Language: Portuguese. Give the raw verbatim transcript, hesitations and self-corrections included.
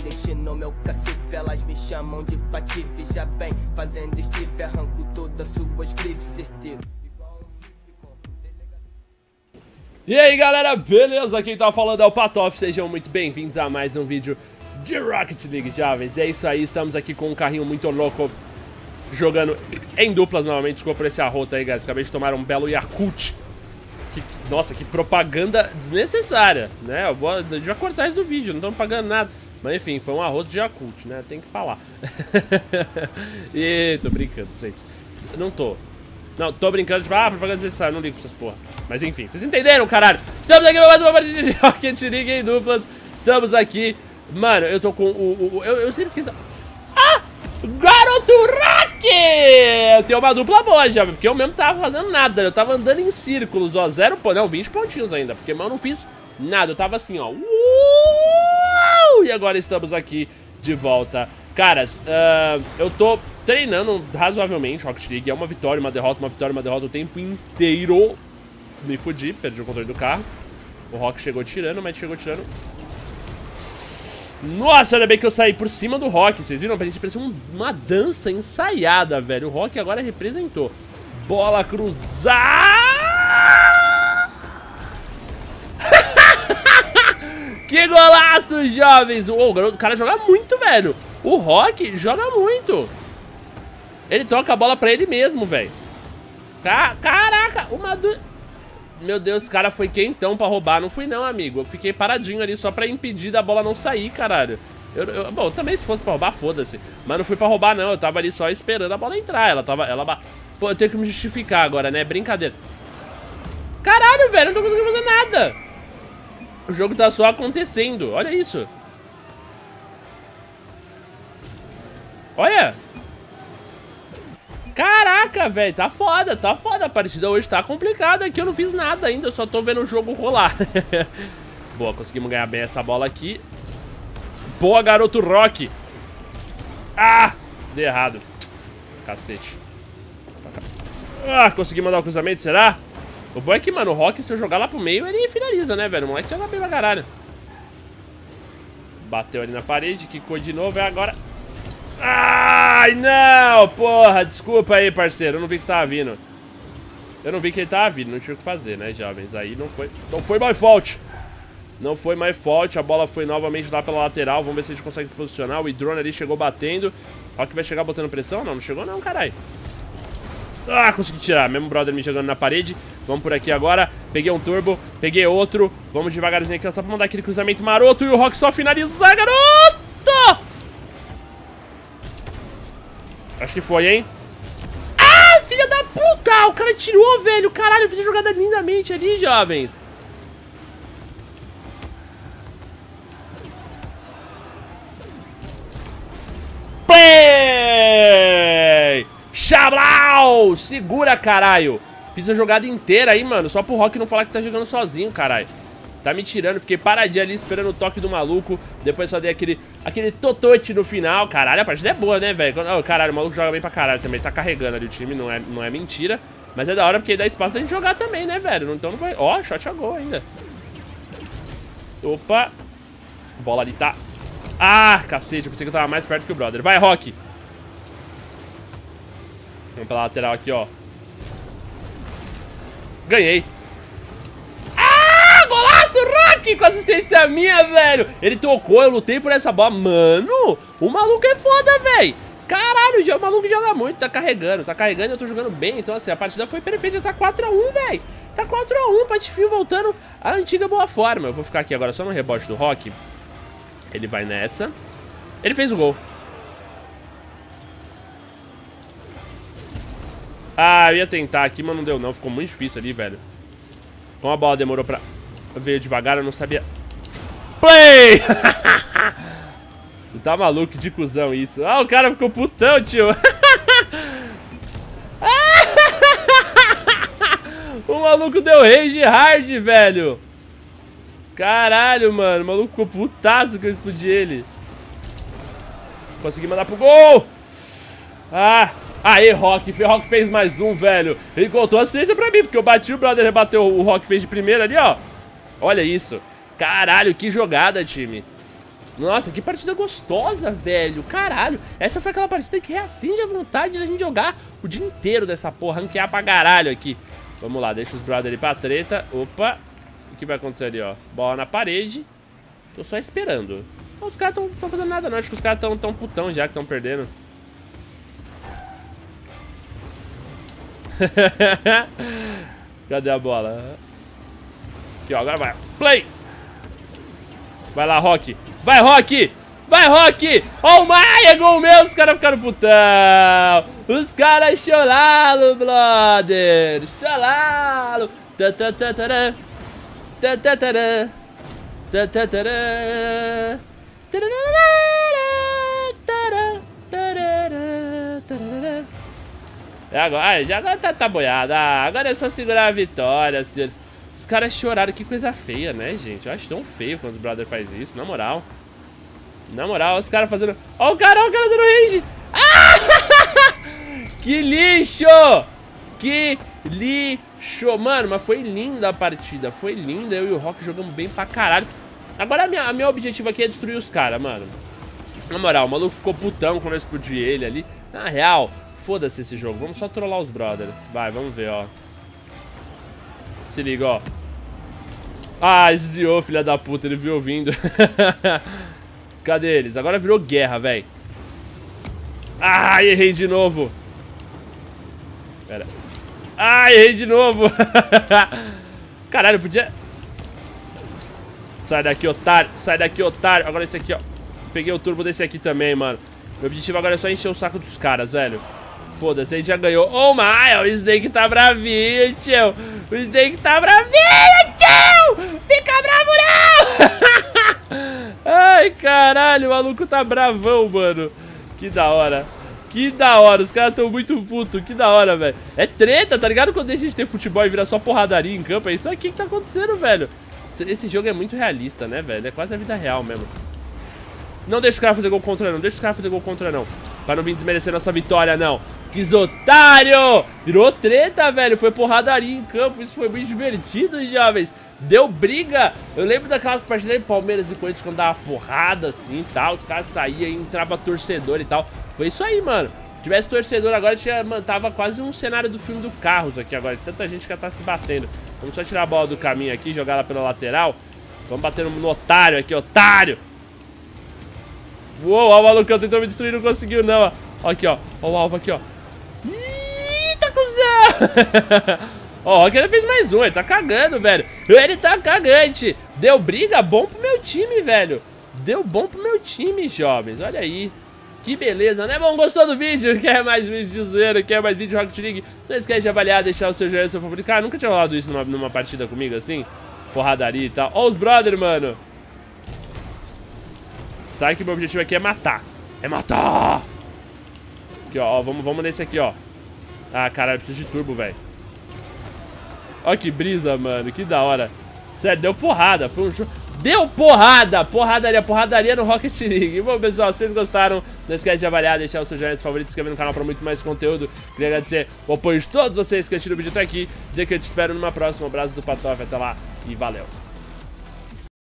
destino, meu cacife. Elas me chamam de patife. Já vem fazendo strip, arranco todas suas grifes, certeiro. E aí galera, beleza? Quem tá falando é o Patof, sejam muito bem-vindos a mais um vídeo de Rocket League, jovens. É isso aí, estamos aqui com um carrinho muito louco, jogando em duplas novamente. Desculpa por esse arroto aí, guys, acabei de tomar um belo Yakult. Que, nossa, que propaganda desnecessária, né? Eu vou já cortar isso do vídeo, não estamos pagando nada. Mas enfim, foi um arroto de Yakult, né? Tem que falar. E tô brincando, gente. Não tô. Não, tô brincando, tipo, ah, propaganda desnecessária, não ligo pra essas porra. Mas enfim, vocês entenderam, caralho? Estamos aqui pra mais uma partida de Rocket League em duplas. Estamos aqui. Mano, eu tô com o... o, o eu, eu sempre esqueço... Ah! Garoto Rock! Eu tenho uma dupla boa já, porque eu mesmo tava fazendo nada. Eu tava andando em círculos, ó, zero pontos, não, vinte pontinhos ainda. Porque eu não fiz nada, eu tava assim, ó. Uh! E agora estamos aqui de volta. Caras, uh, eu tô treinando razoavelmente Rocket League. É uma vitória, uma derrota, uma vitória, uma derrota o tempo inteiro. Me fudi, perdi o controle do carro. O Rock chegou tirando, mas chegou tirando. Nossa, ainda bem que eu saí por cima do Rock. Vocês viram? Pra gente parecer um, uma dança ensaiada, velho. O Rock agora representou. Bola cruzada. Que golaço, jovens. Oh, o cara joga muito, velho. O Rock joga muito. Ele toca a bola pra ele mesmo, velho. Caraca, uma do... Meu Deus, esse cara foi quentão pra roubar. Não fui não, amigo. Eu fiquei paradinho ali só pra impedir da bola não sair, caralho. Eu, eu, bom, também se fosse pra roubar, foda-se. Mas não fui pra roubar, não. Eu tava ali só esperando a bola entrar. Ela tava... Ela... Pô, eu tenho que me justificar agora, né? Brincadeira. Caralho, velho. Eu não tô conseguindo fazer nada. O jogo tá só acontecendo. Olha isso. Olha. Caraca, velho, tá foda, tá foda. A partida hoje tá complicada aqui, eu não fiz nada ainda, eu só tô vendo o jogo rolar. Boa, conseguimos ganhar bem essa bola aqui. Boa, garoto Rock. Ah, deu errado. Cacete. Ah, consegui mandar o cruzamento, será? O bom é que, mano, o Rock, se eu jogar lá pro meio, ele finaliza, né, velho? O moleque joga bem pra caralho. Bateu ali na parede, quicou de novo, é agora... Ai, não, porra, desculpa aí, parceiro, eu não vi que você tava vindo. Eu não vi que ele tava vindo, não tinha o que fazer, né, jovens? Aí não foi, não foi my fault. Não foi my fault, a bola foi novamente lá pela lateral. Vamos ver se a gente consegue se posicionar. O drone ali chegou batendo. Ó que vai chegar botando pressão, não, não chegou não, caralho. Ah, consegui tirar, mesmo brother me jogando na parede. Vamos por aqui agora, peguei um turbo, peguei outro. Vamos devagarzinho aqui, só pra mandar aquele cruzamento maroto. E o Rock só finalizar, garoto! Acho que foi, hein? Ah, filha da puta! O cara tirou, velho! Caralho, eu fiz a jogada lindamente ali, jovens. Play! Chablau! Segura, caralho! Fiz a jogada inteira aí, mano. Só pro Rock não falar que tá jogando sozinho, caralho. Tá me tirando, fiquei paradinho ali esperando o toque do maluco. Depois só dei aquele, aquele totote no final. Caralho, a partida é boa, né, velho? Oh, caralho, o maluco joga bem pra caralho também. Tá carregando ali o time, não é, não é mentira. Mas é da hora porque dá espaço da gente jogar também, né, velho? Então não vai... Ó, oh, shot a gol ainda. Opa. A bola ali tá... Ah, cacete, eu pensei que eu tava mais perto que o brother. Vai, Rock. Vamos pela lateral aqui, ó. Ganhei. Rock com assistência minha, velho. Ele tocou, eu lutei por essa bola. Mano, o maluco é foda, velho. Caralho, o maluco joga muito, tá carregando. Tá carregando e eu tô jogando bem. Então assim, a partida foi perfeita, tá quatro a um, velho. Tá quatro a um, Patifinho voltando à antiga boa forma. Eu vou ficar aqui agora só no rebote do Rock. Ele vai nessa. Ele fez o gol. Ah, eu ia tentar aqui, mas não deu não. Ficou muito difícil ali, velho. Como a bola demorou pra... Veio devagar, eu não sabia. Play! Tá maluco de cuzão isso. Ah, o cara ficou putão, tio. O maluco deu rage hard, velho. Caralho, mano. O maluco ficou putaço que eu explodi ele. Consegui mandar pro gol. Ah, Aê, Rock. O Rock fez mais um, velho. Ele contou a assistência pra mim, porque eu bati, o brother rebateu, o Rock fez de primeira ali, ó. Olha isso. Caralho, que jogada, time. Nossa, que partida gostosa, velho. Caralho. Essa foi aquela partida que reacende a vontade da gente jogar o dia inteiro dessa porra. Ranquear pra caralho aqui. Vamos lá, deixa os brother ali pra treta. Opa. O que vai acontecer ali, ó? Bola na parede. Tô só esperando. Os caras tão, tão fazendo nada não. Acho que os caras tão, tão putão já que tão perdendo. Cadê a bola? Aqui, ó. Agora vai. Play! Vai lá, Rock. Vai, Rock! Vai, Rock! Ó, o Maia, gol meu! Os caras ficaram putão! Os caras choraram, brother! Choraram! Tatatara! Tatatara! Tatatara! É agora, ah, já agora tá, tá boiado. Ah, agora é só segurar a vitória, senhores. Os caras choraram, que coisa feia, né, gente? Eu acho tão feio quando os brothers fazem isso, na moral. Na moral, os caras fazendo... Ó o cara, ó o cara dando range! Ah! Que lixo! Que lixo! Mano, mas foi linda a partida, foi linda. Eu e o Rock jogamos bem pra caralho. Agora, a minha, a meu objetivo aqui é destruir os caras, mano. Na moral, o maluco ficou putão quando eu explodi ele ali. Na real, foda-se esse jogo. Vamos só trollar os brothers. Vai, vamos ver, ó. Se liga, ó. Ah, desviou, filha da puta. Ele viu vindo. Cadê eles? Agora virou guerra, velho. Ah, errei de novo. Pera. Ah, errei de novo. Caralho, eu podia... Sai daqui, otário. Sai daqui, otário. Agora esse aqui, ó. Peguei o turbo desse aqui também, mano. Meu objetivo agora é só encher o saco dos caras, velho. Foda-se, a gente já ganhou. Oh my, o Snake tá bravinho, tio. O Snake tá bravinho, tio. Fica bravo, não. Ai, caralho, o maluco tá bravão, mano. Que da hora. Que da hora, os caras tão muito putos. Que da hora, velho. É treta, tá ligado? Quando a gente tem futebol e vira só porradaria em campo. É isso aqui que tá acontecendo, velho. Esse jogo é muito realista, né, velho? É quase a vida real mesmo. Não deixa os caras fazer gol contra, não. Deixa os caras fazer gol contra, não. Pra não vir desmerecer nossa vitória, não. Que otário! Virou treta, velho. Foi porradaria em campo. Isso foi bem divertido, jovens. Deu briga. Eu lembro daquelas partidas de Palmeiras e Corinthians quando dava porrada assim e tal. Os caras saíam e entrava torcedor e tal. Foi isso aí, mano. Se tivesse torcedor agora, tinha, mano, tava quase um cenário do filme do Carros aqui agora. Tanta gente que já tá se batendo. Vamos só tirar a bola do caminho aqui, jogar ela pela lateral. Vamos bater no otário aqui, otário. Uou, ó o malucão tentou me destruir, não conseguiu não, ó. Ó aqui, ó. Ó o alvo aqui, ó. Eita, cuzão! Ó, que ele fez mais um, ele tá cagando, velho. Ele tá cagante. Deu briga, bom pro meu time, velho. Deu bom pro meu time, jovens. Olha aí. Que beleza, né? Bom, gostou do vídeo? Quer mais vídeo de zoeira? Quer mais vídeo de Rocket League? Não esquece de avaliar, deixar o seu joinha, seu favorito. Cara, nunca tinha rolado isso numa, numa partida comigo, assim. Porradaria e tal. Ó os brother, mano. Sabe que meu objetivo aqui é matar. É matar! Aqui, ó. ó vamos, vamos nesse aqui, ó. Ah, caralho, preciso de turbo, velho. Ó que brisa, mano. Que da hora. Sério, deu porrada. Foi um jogo... Deu porrada! Porradaria, porradaria no Rocket League. Bom, pessoal, se vocês gostaram, não esquece de avaliar, deixar o seu joinha favorito, se inscrever no canal para muito mais conteúdo. Queria agradecer o apoio de todos vocês que assistiram o vídeo até aqui. Dizer que eu te espero numa próxima. Um abraço do Patof, até lá e valeu!